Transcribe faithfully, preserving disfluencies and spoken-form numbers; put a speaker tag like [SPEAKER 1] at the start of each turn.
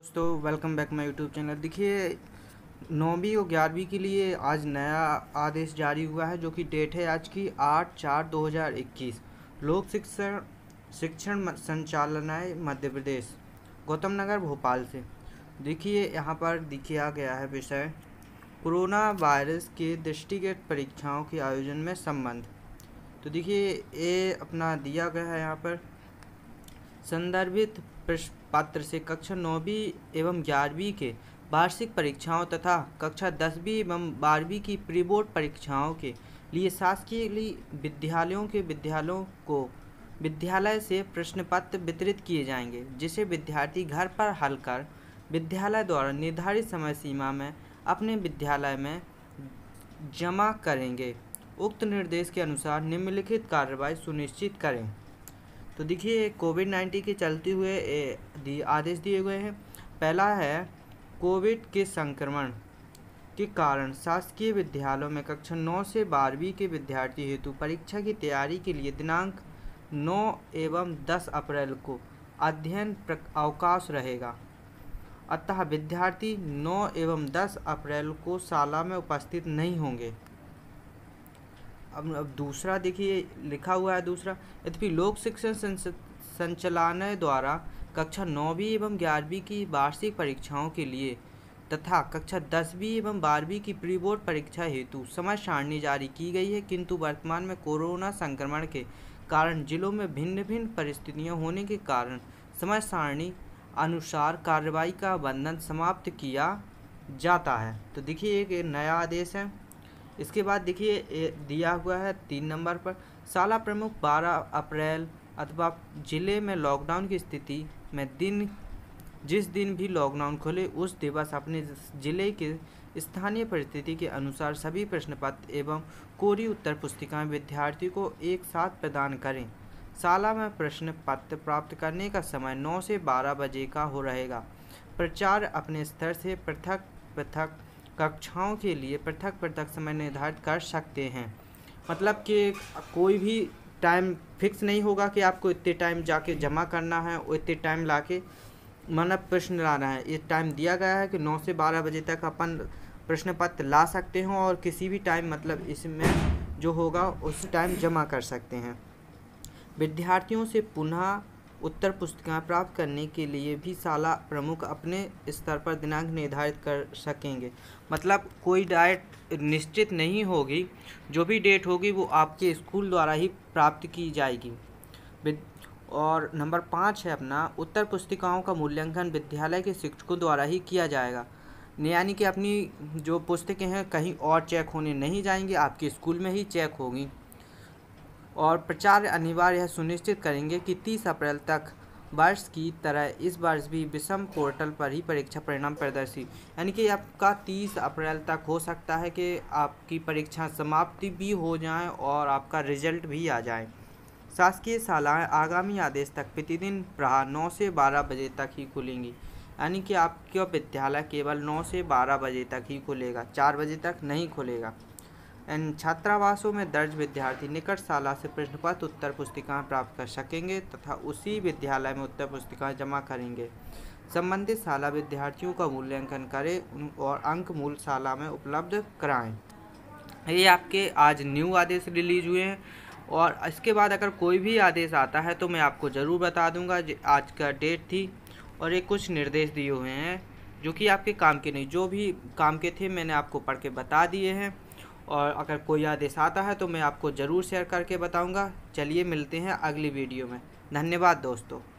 [SPEAKER 1] दोस्तों welcome back my YouTube channel. देखिए नौवीं और ग्यारहवीं के लिए आज नया आदेश जारी हुआ है, जो कि डेट है आज की आठ चार दो हज़ार इक्कीस। लोक शिक्षण शिक्षण संचालनालय मध्य प्रदेश गौतम नगर भोपाल से। देखिए यहाँ पर दिखाया गया है विषय कोरोना वायरस के दृष्टिगत परीक्षाओं के आयोजन में संबंध। तो देखिए ये अपना दिया गया है यहाँ पर संदर्भित प्रश्न पत्र से कक्षा नौवीं एवं ग्यारहवीं के वार्षिक परीक्षाओं तथा कक्षा दसवीं एवं बारहवीं की प्री बोर्ड परीक्षाओं के लिए शासकीय विद्यालयों के विद्यालयों को विद्यालय से प्रश्न पत्र वितरित किए जाएंगे, जिसे विद्यार्थी घर पर हल कर विद्यालय द्वारा निर्धारित समय सीमा में अपने विद्यालय में जमा करेंगे। उक्त निर्देश के अनुसार निम्नलिखित कार्रवाई सुनिश्चित करें। तो देखिए कोविड नाइन्टीन के चलते हुए आदेश दिए गए हैं। पहला है कोविड के संक्रमण के कारण शासकीय विद्यालयों में कक्षा नौ से बारहवीं के विद्यार्थी हेतु परीक्षा की तैयारी के लिए दिनांक नौ एवं दस अप्रैल को अध्ययन अवकाश रहेगा। अतः विद्यार्थी नौ एवं दस अप्रैल को शाला में उपस्थित नहीं होंगे। अब अब दूसरा देखिए लिखा हुआ है दूसरा, यद्यपि लोक शिक्षण संचालनालय द्वारा कक्षा नौवीं एवं ग्यारहवीं की वार्षिक परीक्षाओं के लिए तथा कक्षा दसवीं एवं बारहवीं की प्री बोर्ड परीक्षा हेतु समय सारणी जारी की गई है, किंतु वर्तमान में कोरोना संक्रमण के कारण जिलों में भिन्न भिन्न परिस्थितियां होने के कारण समय सारणी अनुसार कार्रवाई का बंधन समाप्त किया जाता है। तो देखिए एक नया आदेश है। इसके बाद देखिए दिया हुआ है तीन नंबर पर शाला प्रमुख बारह अप्रैल अथवा जिले में लॉकडाउन की स्थिति में दिन जिस दिन भी लॉकडाउन खोले उस दिवस अपने जिले के स्थानीय परिस्थिति के अनुसार सभी प्रश्न पत्र एवं कोरी उत्तर पुस्तिकाएं विद्यार्थी को एक साथ प्रदान करें। शाला में प्रश्न पत्र प्राप्त करने का समय नौ से बारह बजे का हो रहेगा। प्राचार्य अपने स्तर से पृथक पृथक कक्षाओं के लिए पृथक पृथक समय निर्धारित कर सकते हैं। मतलब कि कोई भी टाइम फिक्स नहीं होगा कि आपको इतने टाइम जाके जमा करना है और इतने टाइम लाके मतलब प्रश्न लाना है। ये टाइम दिया गया है कि नौ से बारह बजे तक अपन प्रश्न पत्र ला सकते हो और किसी भी टाइम मतलब इसमें जो होगा उस टाइम जमा कर सकते हैं। विद्यार्थियों से पुनः उत्तर पुस्तिकाएं प्राप्त करने के लिए भी शाला प्रमुख अपने स्तर पर दिनांक निर्धारित कर सकेंगे। मतलब कोई डेट निश्चित नहीं होगी, जो भी डेट होगी वो आपके स्कूल द्वारा ही प्राप्त की जाएगी। और नंबर पाँच है अपना उत्तर पुस्तिकाओं का मूल्यांकन विद्यालय के शिक्षकों द्वारा ही किया जाएगा। यानी कि अपनी जो पुस्तकें हैं कहीं और चेक होने नहीं जाएंगी, आपके स्कूल में ही चेक होगी। और प्राचार्य अनिवार्य यह सुनिश्चित करेंगे कि तीस अप्रैल तक वर्ष की तरह इस वर्ष भी विषम पोर्टल पर ही परीक्षा परिणाम प्रदर्शित, यानी कि आपका तीस अप्रैल तक हो सकता है कि आपकी परीक्षा समाप्ति भी हो जाए और आपका रिजल्ट भी आ जाए। शासकीय शालाएं आगामी आदेश तक प्रतिदिन प्रातः नौ से बारह बजे तक ही खुलेंगी, यानी कि आपका विद्यालय केवल नौ से बारह बजे तक ही खुलेगा, चार बजे तक नहीं खुलेगा। इन छात्रावासों में दर्ज विद्यार्थी निकट शाला से प्रश्न पत्र उत्तर पुस्तिकाएं प्राप्त कर सकेंगे तथा उसी विद्यालय में उत्तर पुस्तिकाएं जमा करेंगे। संबंधित शाला विद्यार्थियों का मूल्यांकन करें और अंक मूल शाला में उपलब्ध कराएं। ये आपके आज न्यू आदेश रिलीज हुए हैं और इसके बाद अगर कोई भी आदेश आता है तो मैं आपको ज़रूर बता दूंगा। आज का डेट थी और ये कुछ निर्देश दिए हुए हैं जो कि आपके काम के नहीं, जो भी काम के थे मैंने आपको पढ़ के बता दिए हैं। और अगर कोई आदेश आता है तो मैं आपको ज़रूर शेयर करके बताऊंगा। चलिए मिलते हैं अगली वीडियो में। धन्यवाद दोस्तों।